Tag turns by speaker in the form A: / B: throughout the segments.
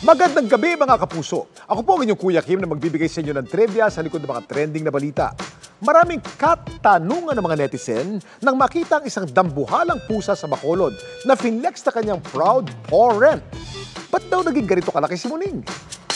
A: Magandang gabi mga kapuso. Ako po ang inyong Kuya Kim na magbibigay sa inyo ng trivia sa likod ng mga trending na balita. Maraming katanungan ng mga netizen nang makita ang isang dambuhalang pusa sa Bacolod na finlex na kanyang proud paw rent. Ba't daw naging ganito kalaki si Muning?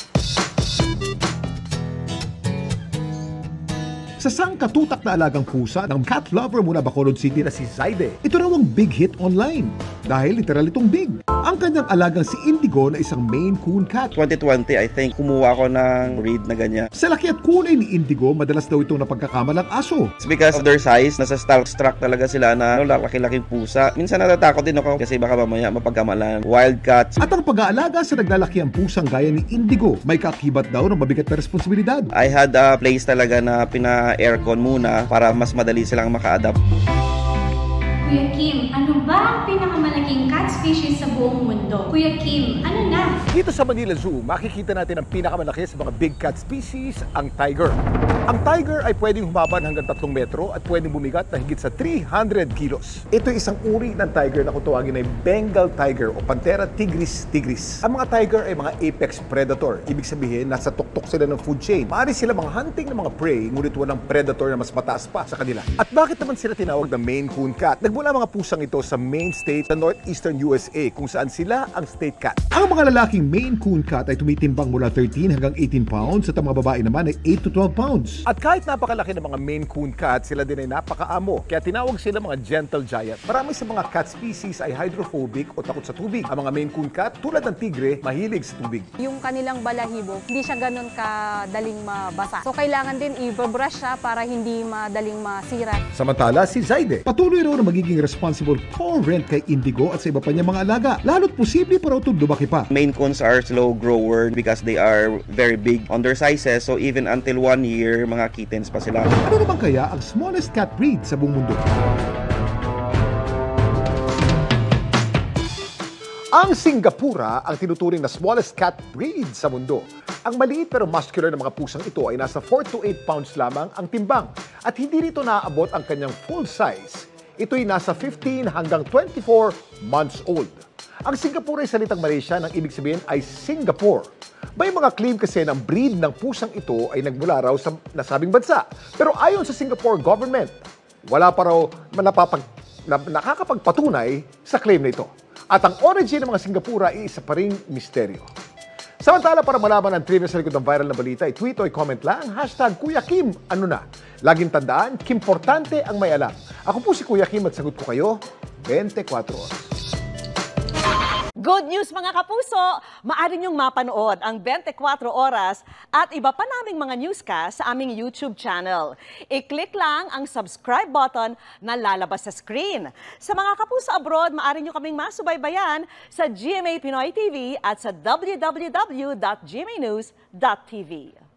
A: Sa sangkatutak na alagang pusa ng cat lover mula Bacolod City na si Zaide, ito raw ang big hit online. Dahil literal itong big. Ang kanyang alagang si Indigo na isang Maine Coon cat.
B: 2020, I think, kumuha ako ng breed na ganyan.
A: Sa laki at kulay ni Indigo, madalas daw itong napagkakamalang aso.
B: It's because of their size, nasa starstruck talaga sila na laki-laking pusa. Minsan natatakot din ako kasi baka mamaya mapagkamalan. Wild cats.
A: At ang pag-aalaga sa naglalaki ang pusang gaya ni Indigo, may kaakibat daw ng mabigat na responsibilidad.
B: I had a place talaga na pina-aircon muna para mas madali silang maka-adapt.
C: Kuya Kim, ano ba ang pinakamalaking cat species sa buong mundo? Kuya Kim, ano na?
A: Dito sa Manila Zoo, makikita natin ang pinakamalaki sa mga big cat species, ang tiger. Ang tiger ay pwedeng humaban hanggang 3 metro at pwedeng bumigat na higit sa 300 kilos. Ito ay isang uri ng tiger na kung tawagin ay Bengal tiger o Panthera tigris tigris. Ang mga tiger ay mga apex predator. Ibig sabihin, nasa tuktok sila ng food chain. Maaari sila mga hunting ng mga prey, ngunit walang predator na mas mataas pa sa kanila. At bakit naman sila tinawag na Maine Coon cat? Nagmula mga pusang ito sa Maine State sa northeastern USA kung saan sila ang state cat. Ang mga lalaking Maine Coon cat ay tumitimbang mula 13 hanggang 18 pounds at ang mga babae naman ay 8 to 12 pounds. At kahit napakalaki ng mga Maine Coon cat, sila din ay napakaamo. Kaya tinawag sila mga gentle giant. Marami sa mga cat species ay hydrophobic o takot sa tubig. Ang mga Maine Coon cat, tulad ng tigre, mahilig sa tubig.
D: Yung kanilang balahibo, hindi siya ganun kadaling mabasa. So kailangan din i-brush siya para hindi madaling masira.
A: Samantala, si Zaide, patuloy raw na magiging responsible paw rent kay Indigo at sa iba pa niyang mga alaga. Lalo't posible pa raw ito lumaki pa.
B: Maine Coons are slow grower because they are very big on their sizes. So even until 1 year, mga kittens pa sila.
A: Ano naman kaya ang smallest cat breed sa buong mundo? Ang Singapura ang tinuturing na smallest cat breed sa mundo. Ang maliit pero muscular na mga pusang ito ay nasa 4 to 8 pounds lamang ang timbang at hindi nito naaabot ang kanyang full size. Ito'y nasa 15 hanggang 24 months old. Ang Singapura ay salitang Malaysia nang ibig sabihin ay Singapore. May mga claim kasi ng breed ng pusang ito ay nagmula raw sa nasabing bansa. Pero ayon sa Singapore government, wala pa raw nakakapagpatunay sa claim na ito. At ang origin ng mga Singapura ay isa pa ring misteryo. Samantala, para malaman ang trivia sa likod ng viral na balita, i-tweet o i-comment lang, #Kuya Kim, ano na? Laging tandaan, kimportante ang may alam. Ako po si Kuya Kim at sagot ko kayo, 24 oras.
E: Good news mga kapuso! Maaari niyong mapanood ang 24 oras at iba pa naming mga newscast sa aming YouTube channel. I-click lang ang subscribe button na lalabas sa screen. Sa mga kapuso abroad, maaari niyo kaming masubaybayan sa GMA Pinoy TV at sa www.gmanews.tv.